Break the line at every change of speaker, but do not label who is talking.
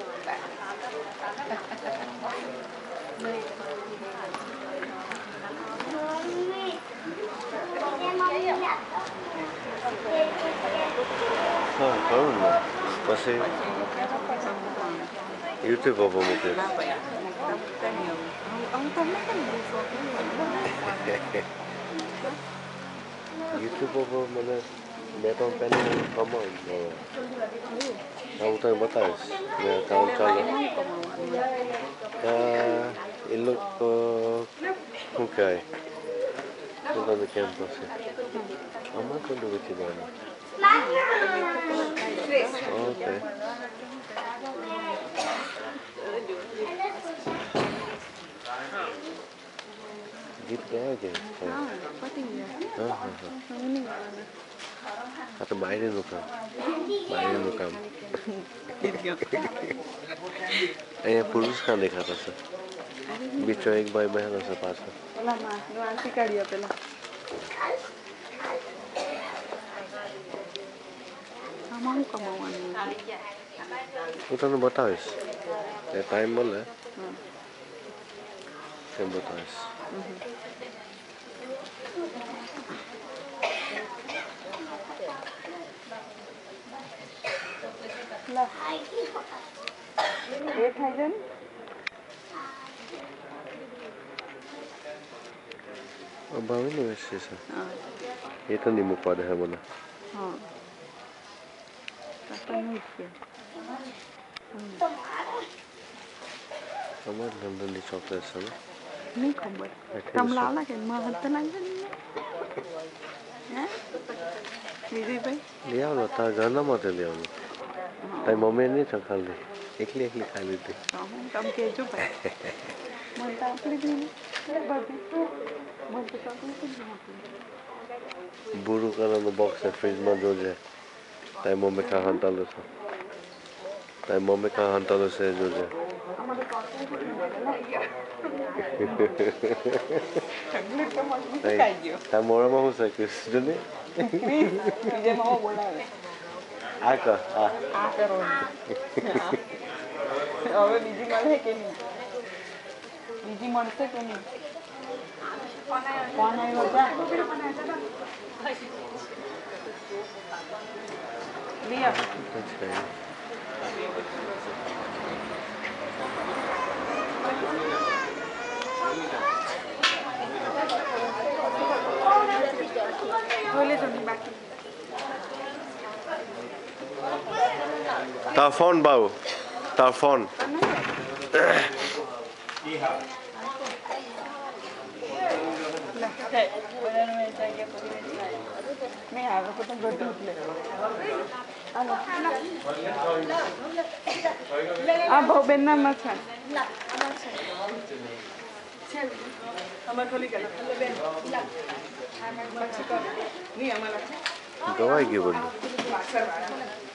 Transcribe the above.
हाँ करूँ ना પછી YouTube પર મૂકે YouTube પર મને બે ત્રણ પેન કમાવું હું તને બતાવીશ મેં કામ ચાલે એ લોકો શું કહેવાય શું તમે કેમ થશે આમાં કેટલું વેચી દેવાનું ઓકે ગીત ગાય કે હા હા હા આ તો બાયરીનું કામ અહીંયા પુરુષ કાં દેખાતા છે બીજો એક ભાઈ બહેન હશે પાછળ હું તને બતાવીશ એ ટાઈમ મળે તેમ બતાવીશ ભાવીને વેચશે છે એ તો નહીં મૂકવા દે મને અમારે લંડનની ચોકલેટ છે ને
નહીં ખબર તમે લાવલા કે માં તો લાગે વિજયભાઈ
લઈ આવલો તારા ઘરના માટે લઈ આવલો તારી મમ્મી નહીં છે ખાલી એકલી ખાઈ લીધી
તમે કહેજો ભાઈ મને તો આપણી
ભૂરું કલરનું બોક્સ છે ફ્રીજમાં જોજે તારી મમ્મી કાં હંતાલું છે જોજે તારા મોડામાં શું છે જો ને આ કર
હવે બીજી મળે કે નહીં બીજી મળશે કે નહીં કોણ આવ્યો
તાર ફોન બાબુ તાર ફોન
ભાવ બેન ના મત
ગવાઈ ગયું બધું